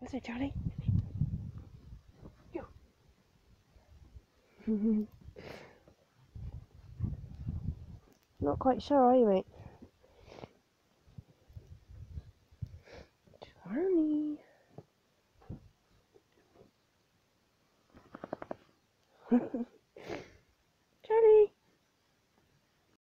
Is it Johnny? You. Not quite sure, are you, mate? Johnny.